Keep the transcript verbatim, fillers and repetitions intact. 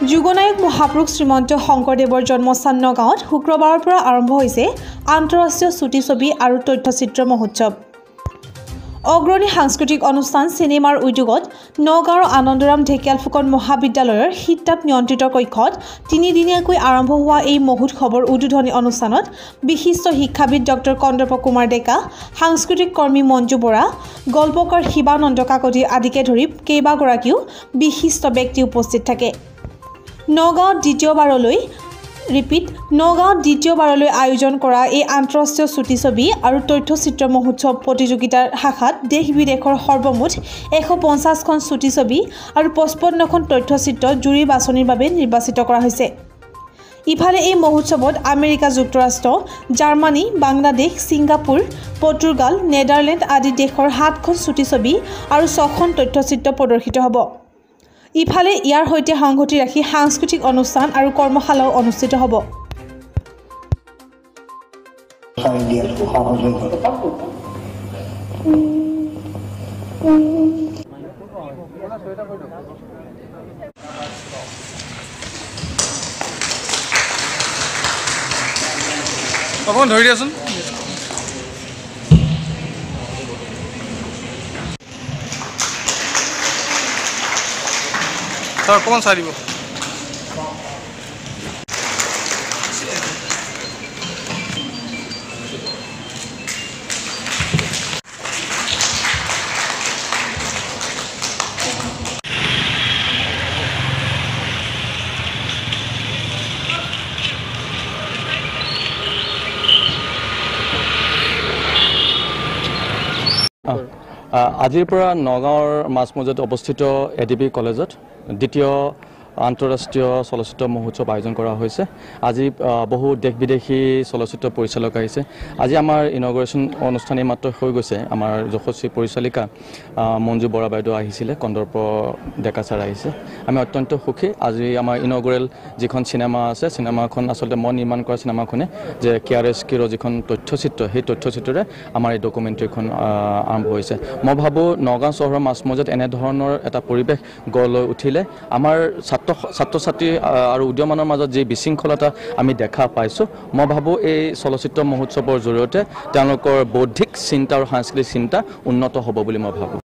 যুগনায়ক মহাপুৰুষ শ্ৰীমন্ত শংকৰদেৱৰ জন্মস্থান নগাঁৱত শুক্ৰবাৰৰ পৰা আৰম্ভ হৈছে আন্তঃৰাষ্ট্ৰীয় ছুটি ছবি আৰু তথ্যচিত্ৰ মহোৎসৱ। অগ্ৰণী সাংস্কৃতিক অনুষ্ঠান চিনেমাৰ উদ্যোগত নগাঁৱৰ আনন্দৰাম ঢেকিয়াল ফুকন মহাবিদ্যালয়ৰ শীততাপ নিয়ন্ত্ৰিত কক্ষত তিনিদিনীয়াকৈ আৰম্ভ হোৱা এই মহোৎসৱৰ উদ্বোধনী অনুষ্ঠানত বিশিষ্ট শিক্ষাবিদ ডক্টৰ কন্দৰ্প কুমাৰ ডেকা, সাংস্কৃতিক কৰ্মী মঞ্জু বৰা, গল্পকাৰ শিৱানন্দ কাকতি আদিকে ধৰি কেইবাগৰাকীও বিশিষ্ট ব্যক্তি উপস্থিত থাকে। নগাঁৱত দ্বিতীয়বাৰলৈ ৰিপিট নগাঁৱত দ্বিতীয়বাৰলৈ আয়োজন কৰা এই আন্তঃৰাষ্ট্ৰীয় ছুটি ছবি আৰু তথ্যচিত্ৰ মহোৎসৱ প্ৰতিযোগিতাৰ শাখাত দেশ বিদেশৰ সৰ্বমুঠ এশ পঞ্চাছখন ছুটি ছবি আৰু পঁচপন্নখন তথ্যচিত্ৰ জুৰি বাছনিৰ বাবে নিৰ্বাচিত কৰা হৈছে। ইফালে এই মহোৎসৱত আমেৰিকা যুক্তৰাষ্ট্ৰ, Germany, Bangladesh, Singapore, Portugal, Netherlands আদি দেশৰ সাতখন ছুটি ছবি আৰু ছখন তথ্যচিত্ৰ প্ৰদৰ্শিত হ'ব। ইফালে ইয়াৰ সৈতে সংগতি ৰাখি সাংস্কৃতিক অনুষ্ঠান আৰু কৰ্মশালাও অনুষ্ঠিত হ'ব। অকণমান ধৰি দিয়াচোন। Sir, come on, sir. আজিৰ পৰা নগাঁৱৰ মাছমজিয়াত অৱস্থিত এডিবি কলেজত দ্বিতীয় আন্তঃৰাষ্ট্ৰীয় চলচ্চিত্ৰ মহোৎসৱ আয়োজন কৰা হৈছে। আজি বহু দেশ বিদেশী চলচ্চিত্ৰ পৰিচালক আহিছে। আজি আমাৰ ইনগ্ৰেশ্যন অনুষ্ঠান মাত্ৰ হৈ গৈছে। আমাৰ যশস্বী পৰিচালিকা মঞ্জু বৰা বাইদেউ আহিছিলে, কন্দৰ্প ডেকা ছাৰ আহিছে। আমি অত্যন্ত সুখী। আজি আমাৰ ইনগ্ৰেল যিখন চিনেমা আছে, চিনেমাখন আচলতে মই নিৰ্মাণ কৰা চিনেমাখনে যে কে আৰ এছ কিৰ যিখন তথ্যচিত্ৰ, সেই তথ্যচিত্ৰৰে আমাৰ এই ডকুমেণ্টেৰীখন আৰম্ভ হৈছে। মই ভাবোঁ নগাঁও চহৰৰ মাজমজিয়াত এনেধৰণৰ এটা পৰিৱেশ গঢ় লৈ উঠিলে আমাৰ ছাত্ৰ ছাত্ৰী আৰু উদীয়মানৰ মাজত যি বিশৃংখলতা আমি দেখা পাইছোঁ, মই ভাবোঁ এই চলচ্চিত্ৰ মহোৎসৱৰ জৰিয়তে তেওঁলোকৰ বৌদ্ধিক চিন্তা আৰু সাংস্কৃতিক চিন্তা উন্নত হ'ব বুলি মই ভাবোঁ।